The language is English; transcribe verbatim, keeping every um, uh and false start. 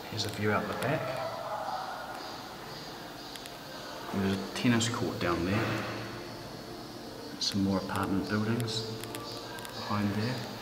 Here's a view out the back. There's a tennis court down there. Some more apartment buildings behind there.